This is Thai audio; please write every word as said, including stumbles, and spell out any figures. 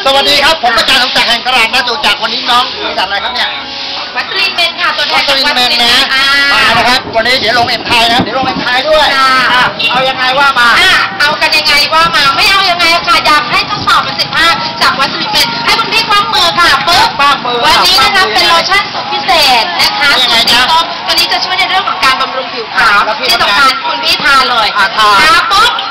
สวัสดีครับผมอาจารย์สมศักดิ์แห่งตลาดนัดจตุจักรวันนี้น้องบริษัทอะไรครับเนี่ยวัตรีเมนค่ะตัวแทนวัตรีเมนนะมานะครับวันนี้เดี๋ยวลงเอ็มไทยนะเดี๋ยวลงเอ็มไทยด้วยเอายังไงว่ามาเอากันยังไงว่ามาไม่เอายังไงค่ะอยากให้ทดสอบประสิทธิภาพจากวัตรีเมนให้คุณพี่คว้ามือค่ะปึ๊บวันนี้นะคะเป็นโลชั่นสูตรพิเศษนะคะสูตรสีส้มตัวนี้จะช่วยในเรื่องของการบำรุงผิวขาวที่สำคัญคุณพี่ทาเลยทาปุ๊บ